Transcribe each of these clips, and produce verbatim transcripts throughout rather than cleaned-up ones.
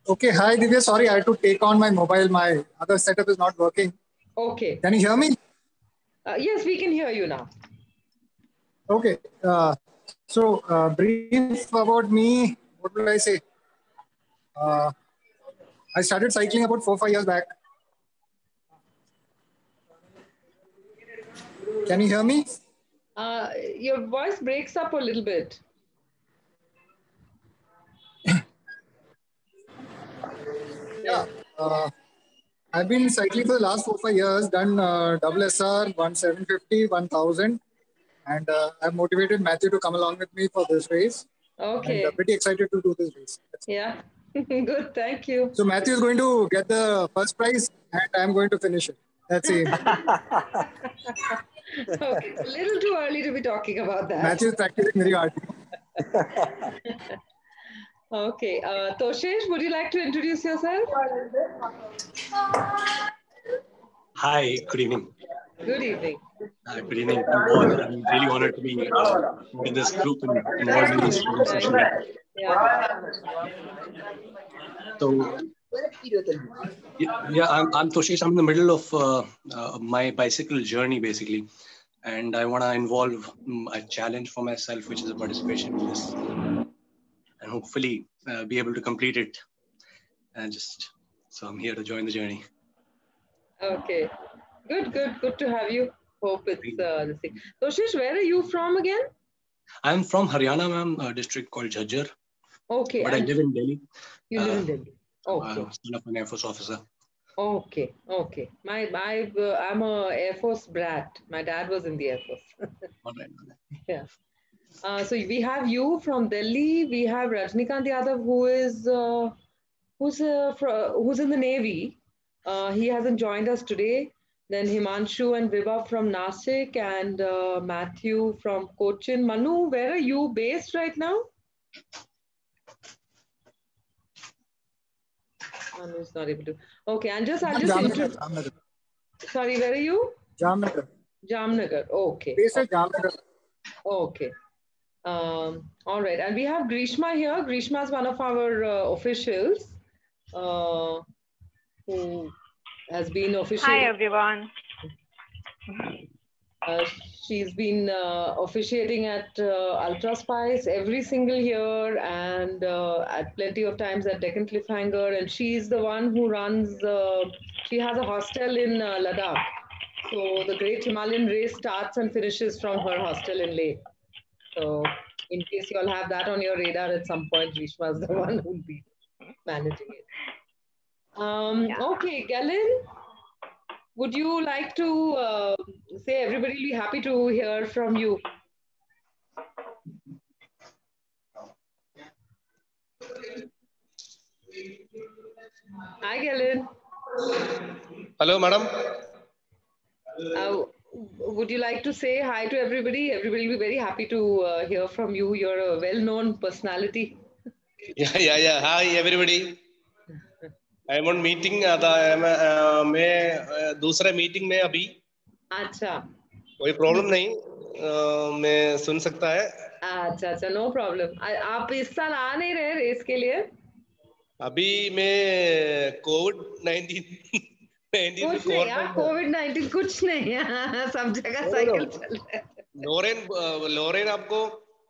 Okay, hi Divya. Sorry, I had to take on my mobile. My other setup is not working. Okay. Can you hear me? Uh, yes, we can hear you now. Okay. Uh, so, uh, brief about me. What will I say? Uh, I started cycling about four, five years back. Can you hear me? Uh, your voice breaks up a little bit. Yeah. Uh, I've been cycling for the last four, five years. Done uh, double S R, one seven fifty, one thousand, and uh, I've motivated Matthew to come along with me for this race. And uh, Okay. pretty excited to do this race. That's it. Yeah. Good. Thank you. So Matthew is going to get the first prize, and I'm going to finish it. That's it. Okay. It's a little too early to be talking about that. Matthew is practicing very hard. Okay. Uh, Toshesh, would you like to introduce yourself? Hi, good evening. Good evening. Uh, good evening to all. I'm really honored to be uh, in this group and involved in this training Thank session. you. Yeah. Yeah. So, yeah, yeah I'm, I'm Toshish. I'm in the middle of uh, uh, my bicycle journey, basically. And I want to involve um, a challenge for myself, which is a participation in this. And hopefully uh, be able to complete it. And just, so I'm here to join the journey. Okay. Good, good, good to have you. Hope it's uh, the thing. Toshish, where are you from again? I'm from Haryana, ma'am, a district called Jhajjar. Okay. But I live in Delhi. You live uh, in Delhi. Okay. Uh, son of an Air Force officer. Okay. Okay. My, my, uh, I'm a Air Force brat. My dad was in the Air Force. All right. Yeah. Uh, so we have you from Delhi. We have Rajnikant Yadav, who is uh, who's uh, fr- who's in the Navy. Uh, he hasn't joined us today. Then Himanshu and Vibha from Nasik, and uh, Matthew from Cochin. Manu, where are you based right now? Manu is not able to. Okay, and just I'll just Jamnagar, intro- Jamnagar. Sorry, where are you? Jamnagar. Jamnagar. Okay. Based at Jamnagar. Okay. Um, all right. And we have Grishma here. Grishma is one of our uh, officials uh, who has been Hi officiating. everyone. Uh, she's been uh, officiating at uh, Ultra Spice every single year and uh, at plenty of times at Deccan Cliffhanger. And she's the one who runs, uh, she has a hostel in uh, Ladakh. So the Great Himalayan Race starts and finishes from her hostel in Leh. So in case you all have that on your radar at some point, Grishma is the one who will be managing it. Um, Yeah. okay, Galen, would you like to uh, say everybody will be happy to hear from you? Hi, Galen. Hello, madam. Uh, would you like to say hi to everybody? Everybody will be very happy to uh, hear from you. You're a well-known personality. Yeah, yeah, yeah. Hi, everybody. I am on meeting. uh, मैं दूसरे meeting में अभी. अच्छा. कोई problem नहीं. uh, मैं सुन सकता है. अच्छा अच्छा नो प्रॉब्लम. आप इस साल आ नहीं रहे रेस के लिए? अभी मैं कोविड नाइनटीन कुछ नहीं यार, कोविड नाइनटीन कुछ नहीं है, सब जगह साइकिल चल रहा है. लोरेन लोरेन आपको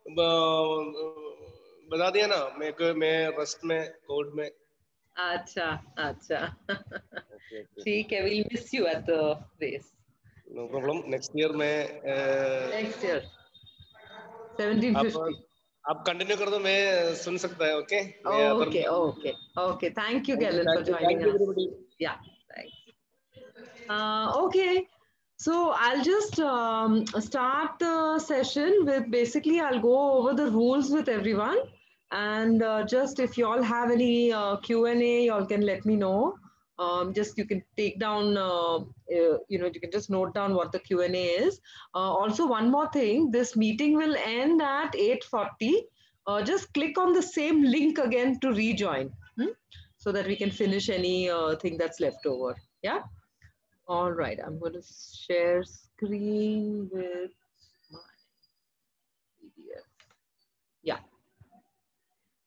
बता दिया ना, मैं मैं रेस्ट में कोविड में. अच्छा अच्छा ठीक है, we'll miss you at the race. No problem. Next year में next year seventeen fifty. आप कंटिन्यू कर दो, मैं सुन सकता है. Okay okay okay okay. Thank you Galen for joining us. Yeah, thanks. Uh, okay, so I'll just um, start the session with basically I'll go over the rules with everyone, and uh, just if you all have any uh, Q and A, you all can let me know. Um, just you can take down, uh, uh, you know, you can just note down what the Q and A is. Uh, also, one more thing, this meeting will end at eight forty. Uh, just click on the same link again to rejoin, hmm? so that we can finish any uh, thing that's left over. Yeah. All right, I'm going to share screen with my P D F. Yeah.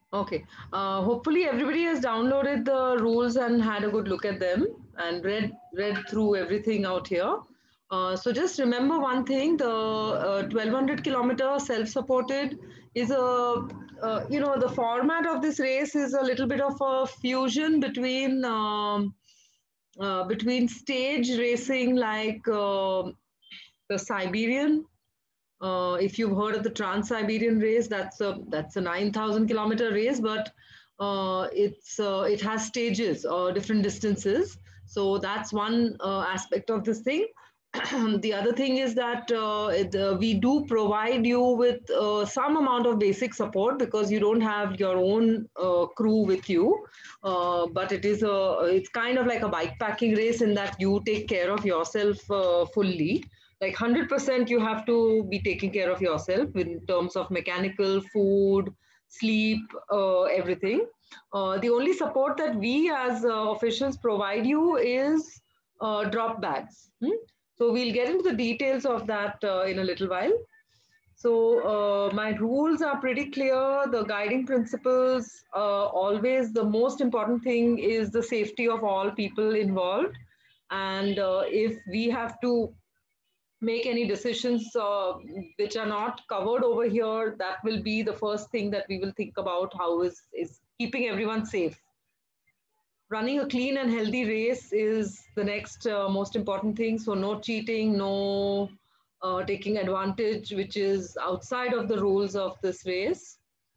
Okay. Uh, hopefully everybody has downloaded the rules and had a good look at them and read read through everything out here. Uh, so just remember one thing: the uh, twelve hundred kilometer self-supported is a uh, you know, the format of this race is a little bit of a fusion between um, uh, between stage racing like uh, the Siberian. Uh, if you've heard of the Trans-Siberian race, that's a that's a nine thousand kilometer race, but uh, it's uh, it has stages or different distances. So that's one uh, aspect of this thing. The other thing is that uh, it, uh, we do provide you with uh, some amount of basic support because you don't have your own uh, crew with you. Uh, but it is a it's kind of like a bike packing race in that you take care of yourself uh, fully. Like one hundred percent you have to be taking care of yourself in terms of mechanical, food, sleep, uh, everything. Uh, the only support that we as uh, officials provide you is uh, drop bags. Hmm? So we'll get into the details of that uh, in a little while. So uh, my rules are pretty clear. The guiding principles, uh, always the most important thing is the safety of all people involved. And uh, if we have to make any decisions uh, which are not covered over here, that will be the first thing that we will think about. How is, is keeping everyone safe. Running a clean and healthy race is the next uh, most important thing. So no cheating, no uh, taking advantage, which is outside of the rules of this race.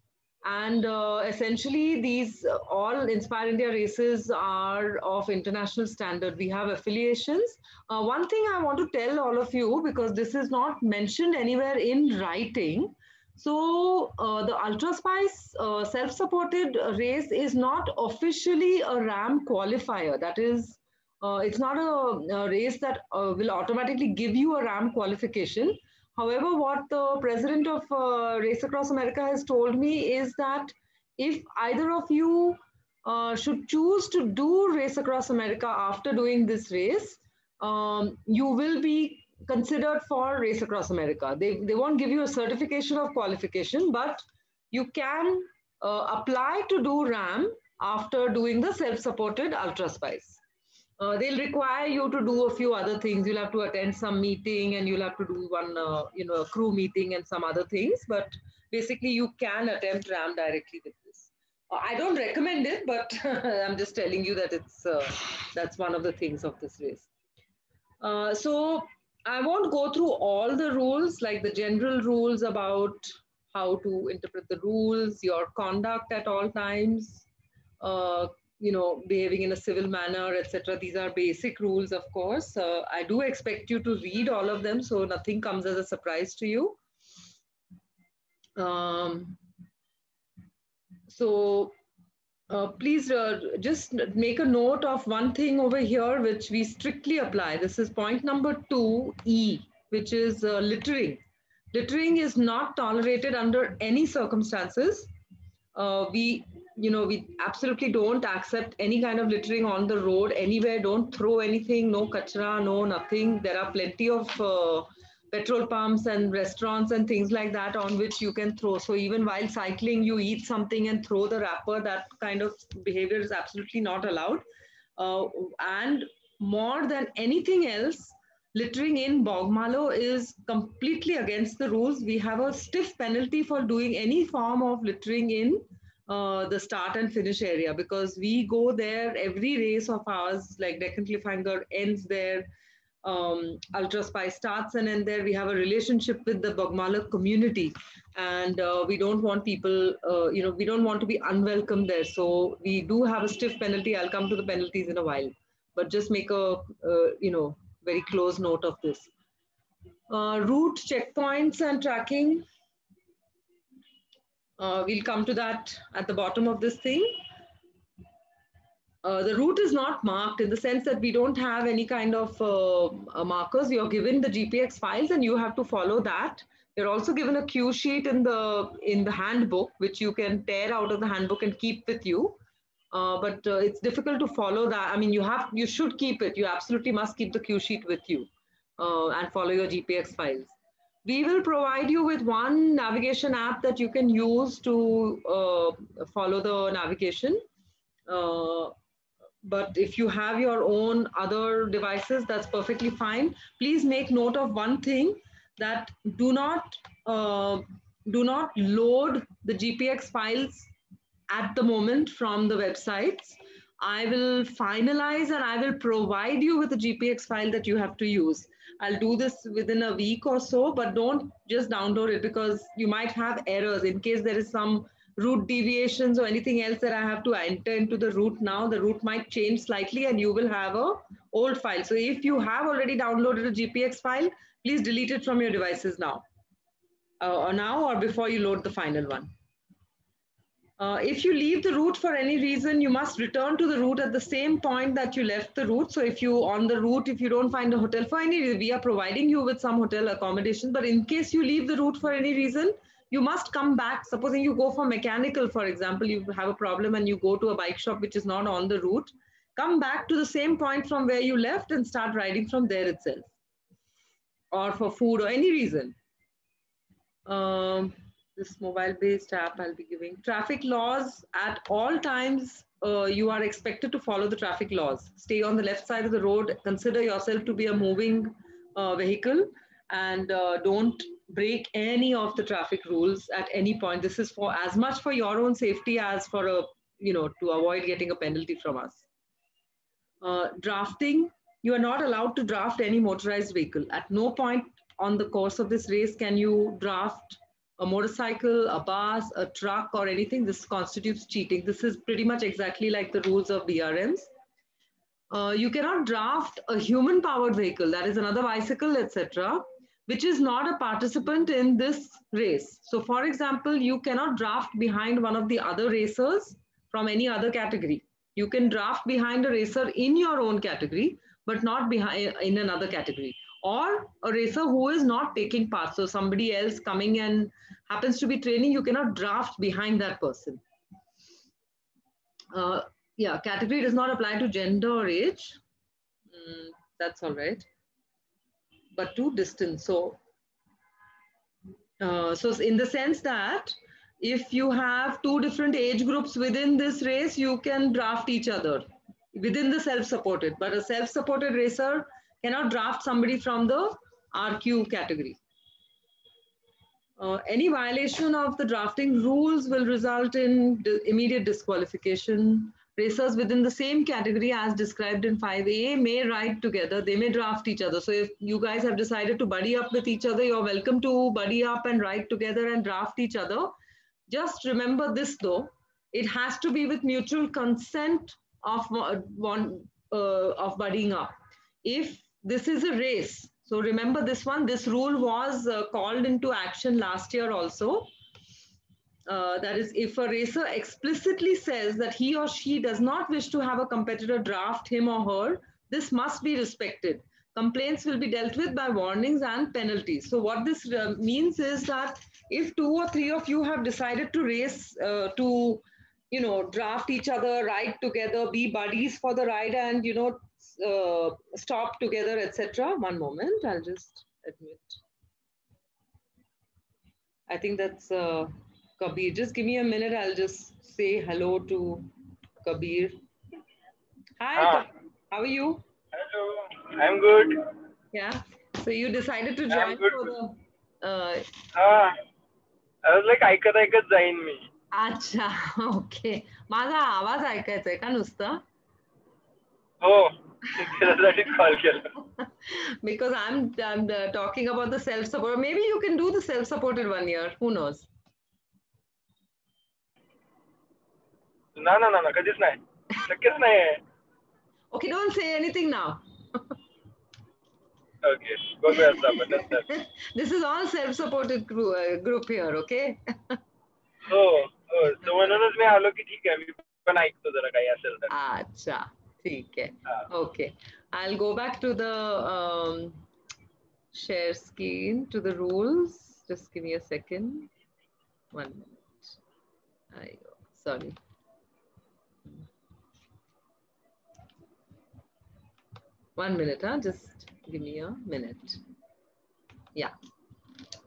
And uh, essentially, these uh, all Inspire India races are of international standard. We have affiliations. Uh, one thing I want to tell all of you, because this is not mentioned anywhere in writing. So uh, the Ultra Spice uh, self-supported race is not officially a RAM qualifier. That is, uh, it's not a, a race that uh, will automatically give you a RAM qualification. However, what the president of uh, Race Across America has told me is that if either of you uh, should choose to do Race Across America after doing this race, um, you will be considered for Race Across America. They, they won't give you a certification of qualification, but you can uh, apply to do RAM after doing the self-supported Ultra Spice. Uh, they'll require you to do a few other things. You'll have to attend some meeting and you'll have to do one, uh, you know, crew meeting and some other things. But basically, you can attempt RAM directly with this. Uh, I don't recommend it, but I'm just telling you that it's uh, that's one of the things of this race. Uh, so I won't go through all the rules, like the general rules about how to interpret the rules, your conduct at all times, uh, you know, behaving in a civil manner, et cetera. These are basic rules, of course. Uh, I do expect you to read all of them, so nothing comes as a surprise to you. Um, so uh, please uh, just make a note of one thing over here, which we strictly apply. This is point number two, E, which is uh, littering. Littering is not tolerated under any circumstances. Uh, we, you know, we absolutely don't accept any kind of littering on the road anywhere. Don't throw anything, no kachra, no nothing. There are plenty of uh, petrol pumps and restaurants and things like that on which you can throw. So even while cycling, you eat something and throw the wrapper, that kind of behavior is absolutely not allowed. Uh, and more than anything else, littering in Bogmalo is completely against the rules. We have a stiff penalty for doing any form of littering in uh, the start and finish area, because we go there. Every race of ours, like Deccan Cliffhanger, ends there. Um, Ultra Spice starts and end there. We have a relationship with the Bogmalo community, and uh, we don't want people, uh, you know, we don't want to be unwelcome there. So we do have a stiff penalty. I'll come to the penalties in a while, but just make a, uh, you know, very close note of this. Uh, route checkpoints and tracking. Uh, we'll come to that at the bottom of this thing. Uh, the route is not marked in the sense that we don't have any kind of uh, uh, markers. You're given the G P X files and you have to follow that. You're also given a cue sheet in the in the handbook, which you can tear out of the handbook and keep with you. Uh, but uh, it's difficult to follow that. I mean, you have you should keep it. You absolutely must keep the cue sheet with you uh, and follow your G P X files. we will provide you with one navigation app that you can use to uh, follow the navigation. Uh, but if you have your own other devices, that's perfectly fine. Please make note of one thing, that do not uh, do not load the G P X files at the moment from the websites. I will finalize and I will provide you with a G P X file that you have to use. I'll do this within a week or so, but don't just download it, because you might have errors in case there is some route deviations or anything else that I have to enter into the route now. The route might change slightly and you will have a old file. So if you have already downloaded a G P X file, please delete it from your devices now, uh, or now or before you load the final one. Uh, if you leave the route for any reason, you must return to the route at the same point that you left the route. So if you on the route, if you don't find a hotel for any reason, we are providing you with some hotel accommodation. But in case you leave the route for any reason, you must come back. Supposing you go for mechanical, for example, you have a problem and you go to a bike shop which is not on the route, come back to the same point from where you left and start riding from there itself. Or for food or any reason. Um, this mobile-based app I'll be giving. Traffic laws at all times, uh, you are expected to follow the traffic laws. Stay on the left side of the road, consider yourself to be a moving uh, vehicle, and uh, don't break any of the traffic rules at any point. This is for as much for your own safety as for a, you know, to avoid getting a penalty from us. Uh, drafting, you are not allowed to draft any motorized vehicle. At no point on the course of this race can you draft a motorcycle, a bus, a truck, or anything. This constitutes cheating. This is pretty much exactly like the rules of B R Ms. Uh, you cannot draft a human-powered vehicle, that is another bicycle, et cetera, which is not a participant in this race. So, for example, you cannot draft behind one of the other racers from any other category. You can draft behind a racer in your own category, but not behind in another category. Or a racer who is not taking part. So somebody else coming and happens to be training, you cannot draft behind that person. Uh, yeah, category does not apply to gender or age. Mm, that's all right. But to distance. So, uh, so in the sense that if you have two different age groups within this race, you can draft each other within the self-supported. But a self-supported racer cannot draft somebody from the R Q category. Uh, any violation of the drafting rules will result in di immediate disqualification. Racers within the same category as described in five A may ride together. They may draft each other. So if you guys have decided to buddy up with each other, you're welcome to buddy up and ride together and draft each other. Just remember this though, it has to be with mutual consent of one uh, of buddying up. If this is a race, so remember this one, this rule was uh, called into action last year also. Uh, that is, if a racer explicitly says that he or she does not wish to have a competitor draft him or her, this must be respected. Complaints will be dealt with by warnings and penalties. So what this uh, means is that if two or three of you have decided to race, uh, to, you know, draft each other, ride together, be buddies for the ride and, you know, uh, stop together, et cetera. One moment, I'll just admit. I think that's uh, Kabir. Just give me a minute. I'll just say hello to Kabir. Hi, ah. How are you? Hello, I'm good. Yeah. So you decided to join for the. Uh, ah, I was like, ऐकत ऐकत जाईन मी. अच्छा, okay. माझा आवाज ऐकायचा आहे का नुसतं? हो. त्यासाठी call केला. Because I'm, I'm uh, talking about the self-support. Maybe you can do the self-supported one year. Who knows? No, no, no, no. कधीच नाही. शक्यच नाही. Okay, don't say anything now. Okay, go to that. This is all self-supported group, uh, group here, okay? Oh, oh. So म्हणूनच मी आलो की ठीक आहे मी पण ऐकतो जरा काही असेल तर. अच्छा, ठीक आहे. Okay, I'll go back to the um, share screen, to the rules. Just give me a second. One minute. I go. Sorry. One minute, huh? Just give me a minute. Yeah.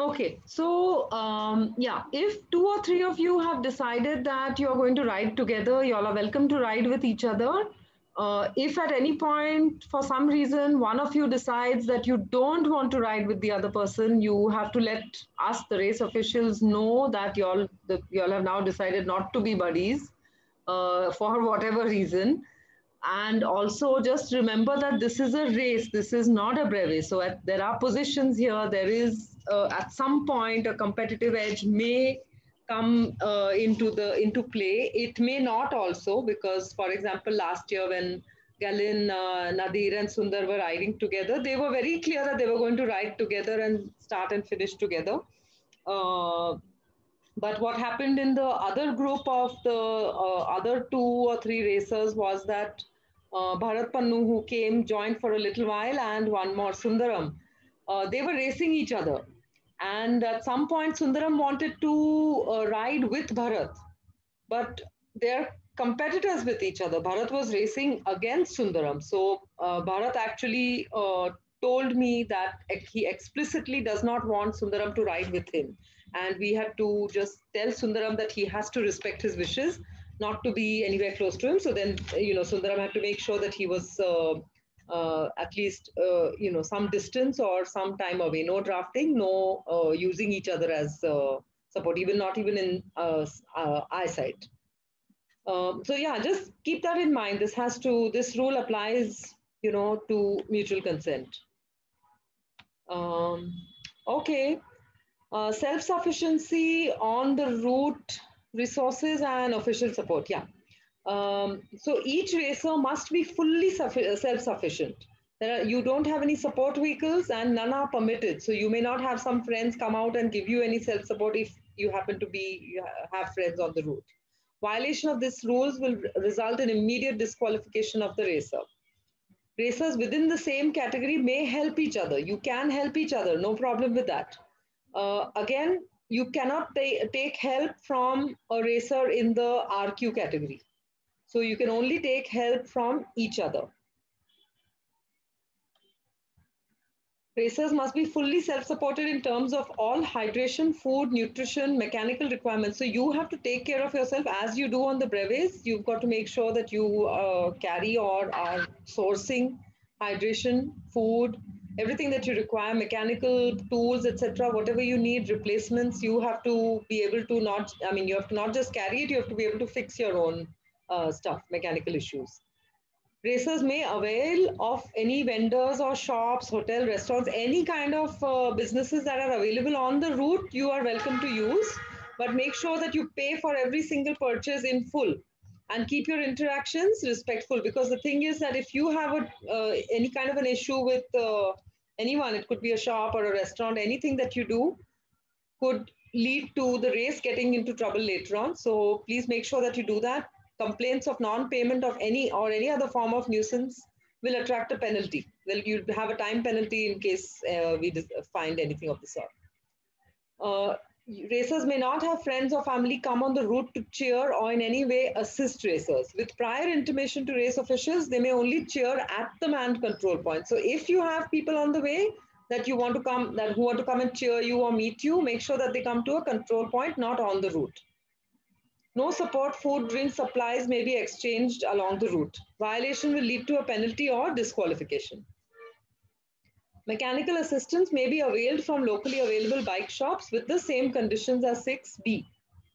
Okay, so um, yeah, if two or three of you have decided that you're going to ride together, y'all are welcome to ride with each other. Uh, if at any point, for some reason, one of you decides that you don't want to ride with the other person, you have to let us, the race officials, know that y'all that y'all have now decided not to be buddies uh, for whatever reason. And also just remember that this is a race, this is not a brevet. So at, there are positions here. There is uh, at some point a competitive edge may come uh, into the into play. It may not also, because for example last year when Galin, uh, Nadir and Sundar were riding together, they were very clear that they were going to ride together and start and finish together. Uh, but what happened in the other group of the uh, other two or three racers was that uh, Bharat Pannu, who came, joined for a little while, and one more, Sundaram. Uh, they were racing each other. And at some point, Sundaram wanted to uh, ride with Bharat, but they're competitors with each other. Bharat was racing against Sundaram. So uh, Bharat actually uh, told me that he explicitly does not want Sundaram to ride with him. And we had to just tell Sundaram that he has to respect his wishes, not to be anywhere close to him. So then, you know, Sundaram had to make sure that he was uh, uh, at least, uh, you know, some distance or some time away. No drafting, no uh, using each other as uh, support, even not even in uh, uh, eyesight. Um, so yeah, just keep that in mind. This has to, this rule applies, you know, to mutual consent. Um, okay. Uh, self-sufficiency on the route, resources and official support. Yeah. Um, so each racer must be fully self-sufficient. There are, you don't have any support vehicles and none are permitted. So you may not have some friends come out and give you any self-support if you happen to be, you have friends on the route. Violation of these rules will result in immediate disqualification of the racer. Racers within the same category may help each other. You can help each other, no problem with that. Uh, again, you cannot ta- take help from a racer in the R Q category. So you can only take help from each other. Racers must be fully self-supported in terms of all hydration, food, nutrition, mechanical requirements. So you have to take care of yourself as you do on the brevets. You've got to make sure that you uh, carry or are sourcing hydration, food, everything that you require, mechanical tools, et cetera. Whatever you need, replacements, you have to be able to not, I mean, you have to not just carry it, you have to be able to fix your own uh, stuff, mechanical issues. Racers may avail of any vendors or shops, hotel, restaurants, any kind of uh, businesses that are available on the route, you are welcome to use. But make sure that you pay for every single purchase in full and keep your interactions respectful. Because the thing is that if you have a, uh, any kind of an issue with uh, anyone, it could be a shop or a restaurant, anything that you do could lead to the race getting into trouble later on. So please make sure that you do that. Complaints of non-payment of any or any other form of nuisance will attract a penalty. Well, you have a time penalty in case uh, we find anything of the sort. Uh, racers may not have friends or family come on the route to cheer or in any way assist racers. With prior intimation to race officials, they may only cheer at the manned control point. So if you have people on the way that you want to come, that who want to come and cheer you or meet you, make sure that they come to a control point, not on the route. No support, food, drink, supplies may be exchanged along the route. Violation will lead to a penalty or disqualification. Mechanical assistance may be availed from locally available bike shops with the same conditions as six B.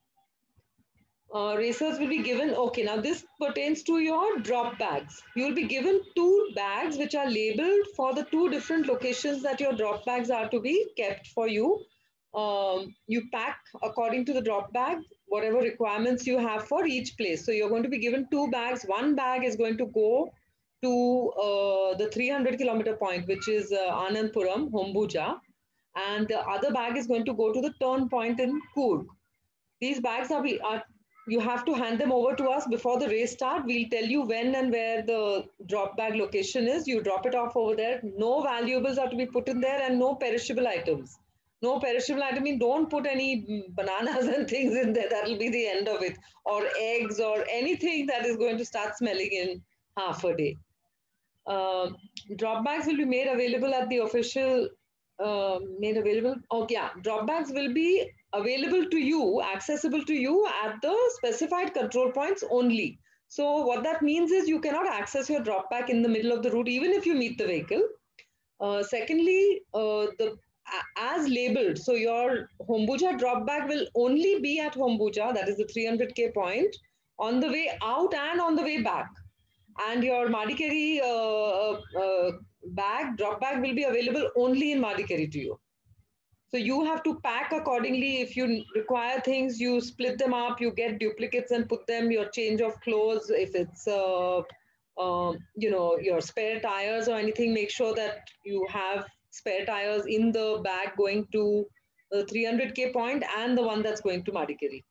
Uh, racers will be given, okay, now this pertains to your drop bags. You will be given two bags which are labeled for the two different locations that your drop bags are to be kept for you. Um, you pack according to the drop bag, whatever requirements you have for each place. So you're going to be given two bags. One bag is going to go to uh, the three hundred kilometer point, which is uh, Anandpuram, Hombuja. And the other bag is going to go to the turn point in Coorg. These bags are, are, you have to hand them over to us before the race start. We'll tell you when and where the drop bag location is. You drop it off over there. No valuables are to be put in there and no perishable items. No perishable item, I mean, don't put any bananas and things in there. That will be the end of it. Or eggs or anything that is going to start smelling in half a day. Uh, drop bags will be made available at the official uh, made available. Okay, yeah. Drop bags will be available to you, accessible to you at the specified control points only. So what that means is you cannot access your drop bag in the middle of the route, even if you meet the vehicle. Uh, secondly, uh, the as labeled, so your Hombuja drop bag will only be at Hombuja, that is the three hundred K point, on the way out and on the way back. And your Madikeri uh, uh, bag, drop bag will be available only in Madikeri to you. So you have to pack accordingly. If you require things, you split them up, you get duplicates and put them, your change of clothes, if it's, uh, uh, you know, your spare tires or anything, make sure that you have spare tires in the bag going to the three hundred K point and the one that's going to Madikeri.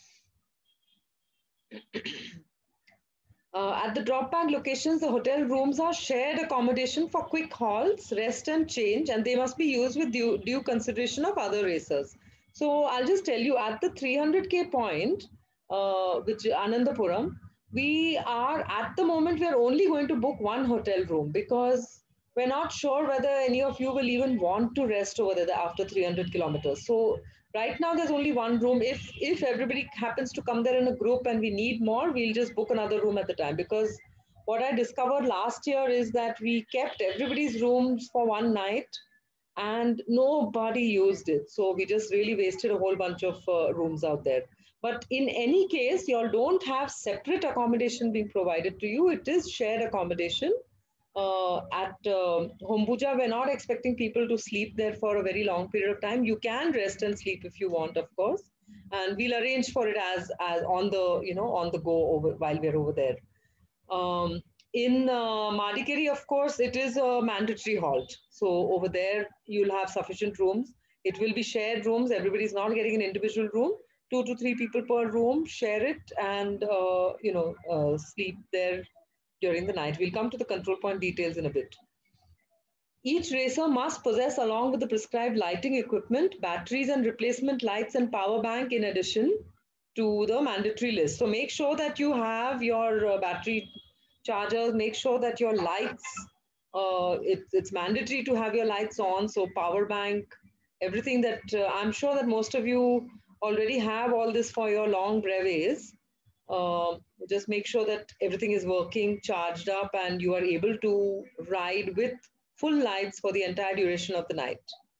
Uh, at the drop bag locations, the hotel rooms are shared accommodation for quick halts, rest and change, and they must be used with due, due consideration of other racers. So I'll just tell you, at the three hundred K point, uh, which Anandapuram, we are, at the moment, we are only going to book one hotel room because we're not sure whether any of you will even want to rest over there after three hundred kilometers. So right now, there's only one room. If if everybody happens to come there in a group and we need more, we'll just book another room at the time. Because what I discovered last year is that we kept everybody's rooms for one night and nobody used it. So we just really wasted a whole bunch of uh, rooms out there. But in any case, you all don't have separate accommodation being provided to you. It is shared accommodation. Uh, at uh, Hombuja, we're not expecting people to sleep there for a very long period of time. You can rest and sleep if you want, of course, and we'll arrange for it as as on the you know on the go over while we're over there. Um, in uh, Madikeri, of course, it is a mandatory halt. So over there, you'll have sufficient rooms. It will be shared rooms. Everybody's not getting an individual room. Two to three people per room, share it, and uh, you know uh, sleep there during the night. We'll come to the control point details in a bit. Each racer must possess, along with the prescribed lighting equipment, batteries and replacement lights and power bank in addition to the mandatory list. So make sure that you have your uh, battery chargers, make sure that your lights, uh, it, it's mandatory to have your lights on, so power bank, everything that, uh, I'm sure that most of you already have all this for your long brevets. Uh, just make sure that everything is working, charged up, and you are able to ride with full lights for the entire duration of the night.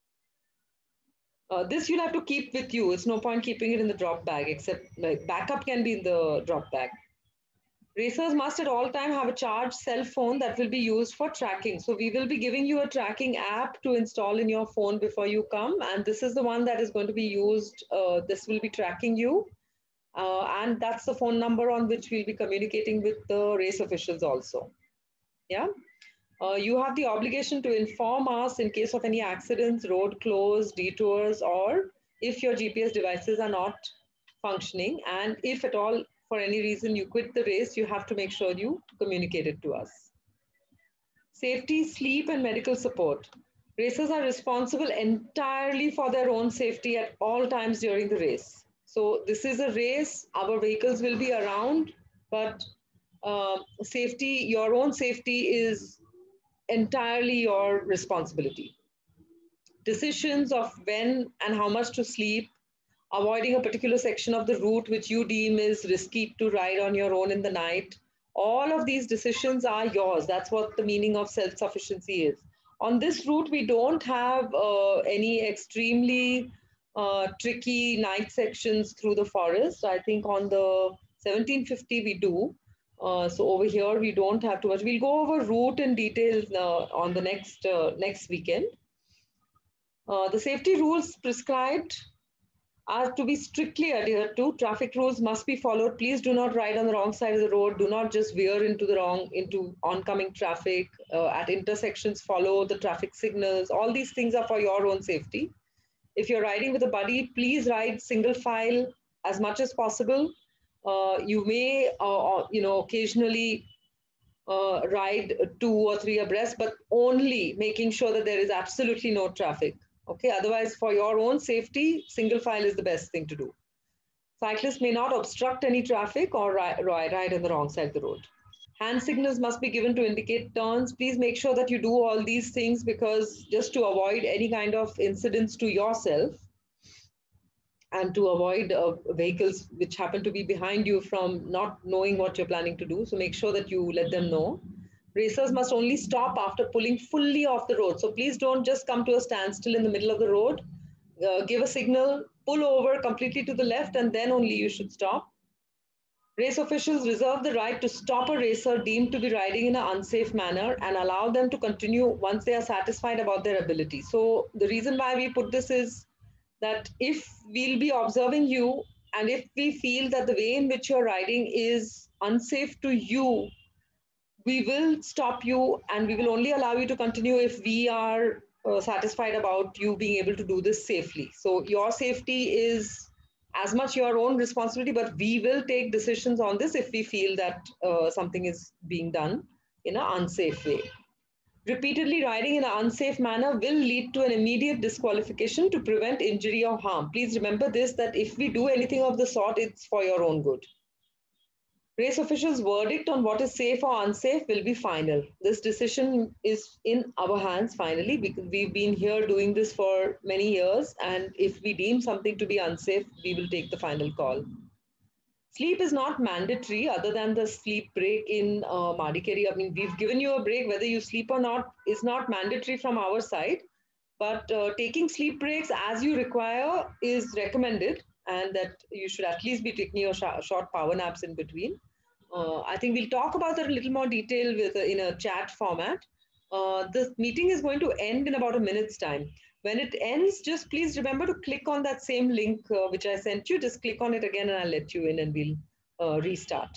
Uh, this you'll have to keep with you. It's no point keeping it in the drop bag, except like backup can be in the drop bag. Racers must at all time have a charged cell phone that will be used for tracking. So we will be giving you a tracking app to install in your phone before you come. And this is the one that is going to be used. Uh, this will be tracking you. Uh, and that's the phone number on which we'll be communicating with the race officials also. Yeah. Uh, you have the obligation to inform us in case of any accidents, road closed, detours, or if your G P S devices are not functioning. And if at all, for any reason you quit the race, you have to make sure you communicate it to us. Safety, sleep, and medical support. Racers are responsible entirely for their own safety at all times during the race. So this is a race, our vehicles will be around, but uh, safety, your own safety is entirely your responsibility. Decisions of when and how much to sleep, avoiding a particular section of the route which you deem is risky to ride on your own in the night, all of these decisions are yours. That's what the meaning of self-sufficiency is. On this route, we don't have uh, any extremely uh, tricky night sections through the forest. I think on the seventeen fifty we do. Uh, so over here, we don't have too much. We'll go over route in detail uh, on the next, uh, next weekend. Uh, the safety rules prescribed are to be strictly adhered to. Traffic rules must be followed. Please do not ride on the wrong side of the road. Do not just veer into the wrong, into oncoming traffic. Uh, at intersections, follow the traffic signals. All these things are for your own safety. If you're riding with a buddy, please ride single file as much as possible. Uh, you may, uh, you know, occasionally uh, ride two or three abreast, but only making sure that there is absolutely no traffic. Okay, otherwise for your own safety, single file is the best thing to do. Cyclists may not obstruct any traffic or ride, ride on the wrong side of the road. Hand signals must be given to indicate turns. Please make sure that you do all these things, because just to avoid any kind of incidents to yourself and to avoid uh, vehicles which happen to be behind you from not knowing what you're planning to do. So make sure that you let them know. Racers must only stop after pulling fully off the road. So please don't just come to a standstill in the middle of the road. Uh, give a signal, pull over completely to the left, and then only you should stop. Race officials reserve the right to stop a racer deemed to be riding in an unsafe manner and allow them to continue once they are satisfied about their ability. So the reason why we put this is that if we'll be observing you, and if we feel that the way in which you're riding is unsafe to you, we will stop you and we will only allow you to continue if we are uh, satisfied about you being able to do this safely. So your safety is as much your own responsibility, but we will take decisions on this if we feel that uh, something is being done in an unsafe way. Repeatedly riding in an unsafe manner will lead to an immediate disqualification to prevent injury or harm. Please remember this, that if we do anything of the sort, it's for your own good. Race officials' verdict on what is safe or unsafe will be final. This decision is in our hands finally, because we've been here doing this for many years, and if we deem something to be unsafe, we will take the final call. Sleep is not mandatory other than the sleep break in uh, Madikeri. I mean, we've given you a break, whether you sleep or not is not mandatory from our side, but uh, taking sleep breaks as you require is recommended, and that you should at least be taking your sh short power naps in between. Uh, I think we'll talk about that a little more detail with uh, in a chat format. Uh, the meeting is going to end in about a minute's time. When it ends, just please remember to click on that same link uh, which I sent you. Just click on it again and I'll let you in and we'll uh, restart.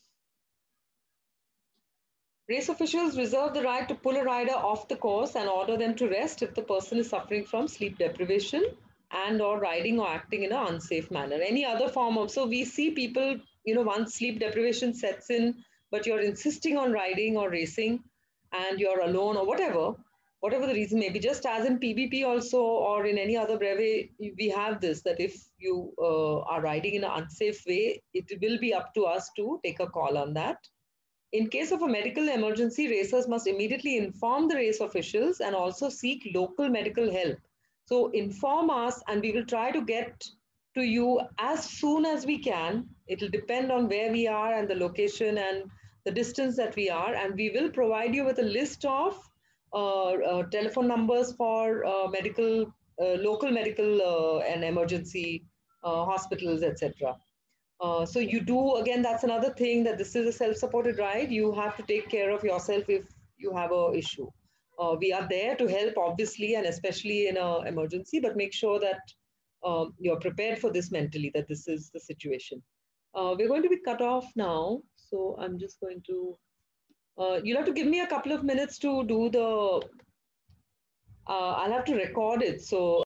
Race officials reserve the right to pull a rider off the course and order them to rest if the person is suffering from sleep deprivation and or riding or acting in an unsafe manner. Any other form of, so we see people, you know, once sleep deprivation sets in, but you're insisting on riding or racing and you're alone or whatever, whatever the reason may be, just as in P B P also or in any other brevet, we have this, that if you uh, are riding in an unsafe way, it will be up to us to take a call on that. In case of a medical emergency, racers must immediately inform the race officials and also seek local medical help. So inform us and we will try to get to you as soon as we can. It will depend on where we are and the location and the distance that we are. And we will provide you with a list of uh, uh, telephone numbers for uh, medical, uh, local medical uh, and emergency uh, hospitals, et cetera. Uh, so you do, again, that's another thing, that this is a self-supported ride. You have to take care of yourself if you have an issue. Uh, we are there to help, obviously, and especially in an emergency, but make sure that um, you're prepared for this mentally, that this is the situation. Uh, we're going to be cut off now. So I'm just going to, uh, you'll have to give me a couple of minutes to do the, uh, I'll have to record it. So